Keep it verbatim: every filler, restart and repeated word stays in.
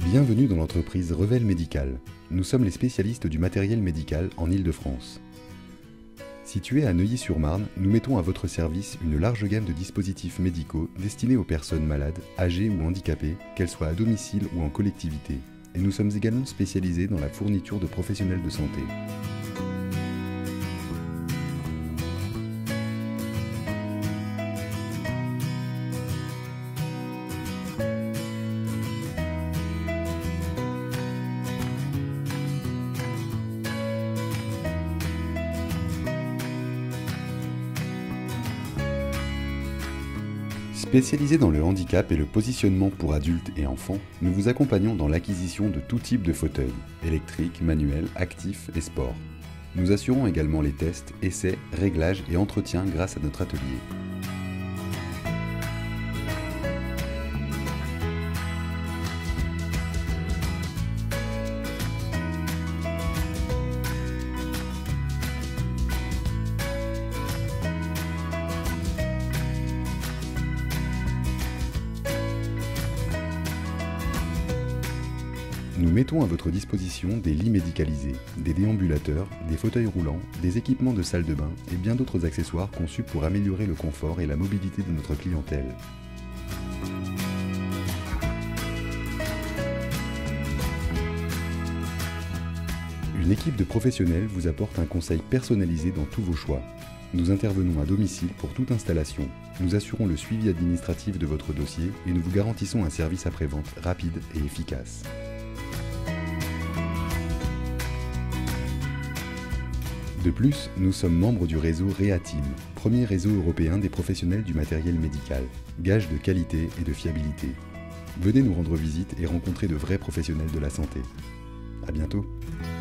Bienvenue dans l'entreprise Revel Médical. Nous sommes les spécialistes du matériel médical en Île-de-France. Situés à Neuilly-sur-Marne, nous mettons à votre service une large gamme de dispositifs médicaux destinés aux personnes malades, âgées ou handicapées, qu'elles soient à domicile ou en collectivité. Et nous sommes également spécialisés dans la fourniture de professionnels de santé. Spécialisés dans le handicap et le positionnement pour adultes et enfants, nous vous accompagnons dans l'acquisition de tout type de fauteuils, électriques, manuels, actifs et sport. Nous assurons également les tests, essais, réglages et entretiens grâce à notre atelier. Nous mettons à votre disposition des lits médicalisés, des déambulateurs, des fauteuils roulants, des équipements de salle de bain et bien d'autres accessoires conçus pour améliorer le confort et la mobilité de notre clientèle. Une équipe de professionnels vous apporte un conseil personnalisé dans tous vos choix. Nous intervenons à domicile pour toute installation. Nous assurons le suivi administratif de votre dossier et nous vous garantissons un service après-vente rapide et efficace. De plus, nous sommes membres du réseau REATEAM, premier réseau européen des professionnels du matériel médical, gage de qualité et de fiabilité. Venez nous rendre visite et rencontrer de vrais professionnels de la santé. À bientôt.